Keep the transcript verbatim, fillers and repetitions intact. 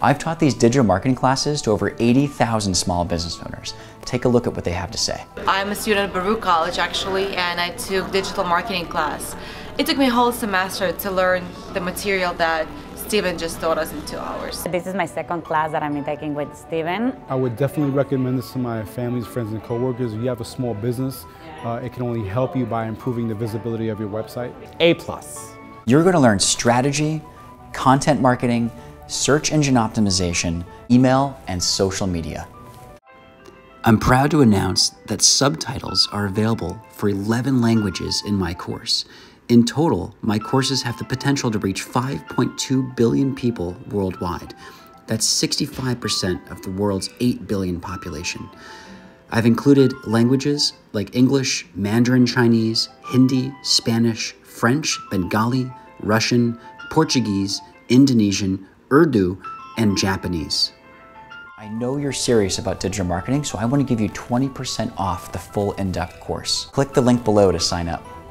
I've taught these digital marketing classes to over eighty thousand small business owners. Take a look at what they have to say. I'm a student at Baruch College actually, and I took digital marketing class. It took me a whole semester to learn the material that Steven just taught us in two hours. This is my second class that I'm taking with Steven. I would definitely recommend this to my families, friends, and coworkers. If you have a small business, uh, it can only help you by improving the visibility of your website. A plus. You're going to learn strategy, content marketing, search engine optimization, email, and social media. I'm proud to announce that subtitles are available for eleven languages in my course. In total, my courses have the potential to reach five point two billion people worldwide. That's sixty-five percent of the world's eight billion population. I've included languages like English, Mandarin Chinese, Hindi, Spanish, French, Bengali, Russian, Portuguese, Indonesian, Urdu, and Japanese. I know you're serious about digital marketing, so I want to give you twenty percent off the full in-depth course. Click the link below to sign up.